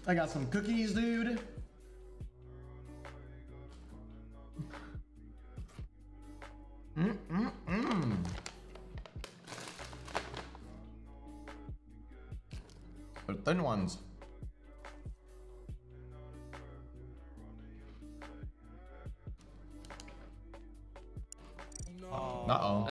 I got some cookies, dude. They're thin ones. Uh-oh.